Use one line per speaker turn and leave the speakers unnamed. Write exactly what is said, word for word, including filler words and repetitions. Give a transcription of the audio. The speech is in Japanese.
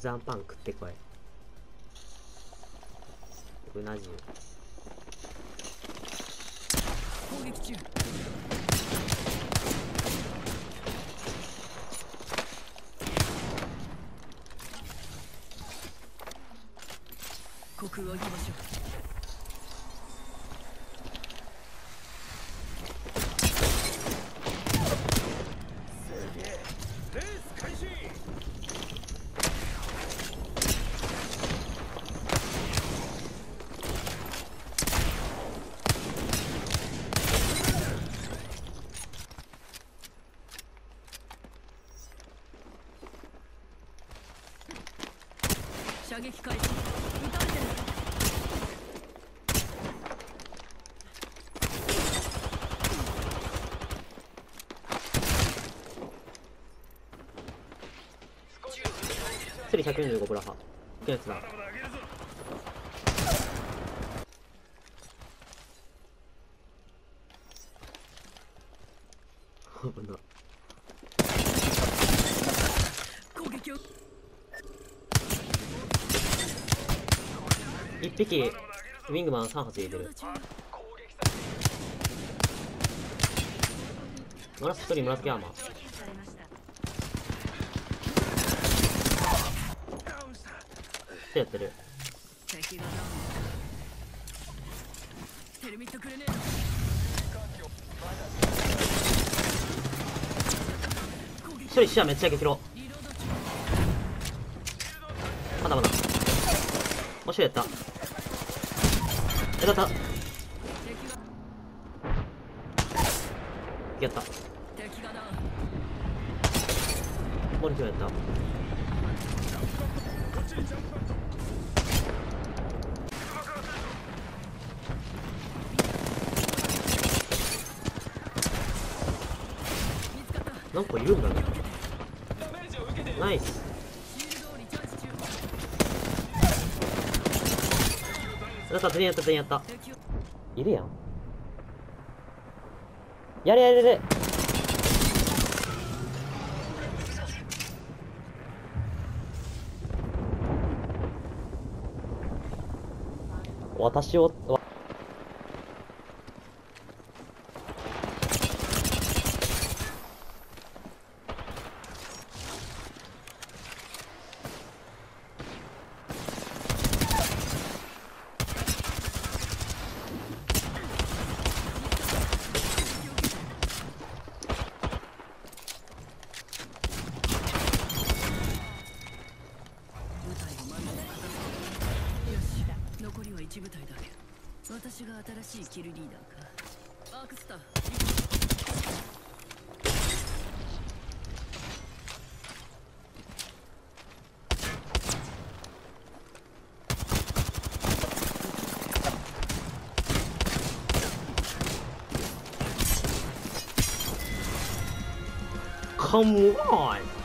発案パン食ってこい。うな重
攻撃中。国を言いましょう。射撃開始。撃たれてる。
一人ひゃくよんじゅうごブラハ。いいやつだ。危な。
攻撃を。
一匹ウィングマンさん発入れてる。マラス一人紫アーマーってやってる。
敵がダウン。テルミットグレネード。
一人視野めっちゃ激ロ。まだまだもしやったやったやったモルフやった。なんかいるんだね。ナイス。やった全員やった全員やった。いるやん。やれやれやれ。私を
残りは一部隊だけ。私が新しいキルリーダーか。アークスター。
Come on!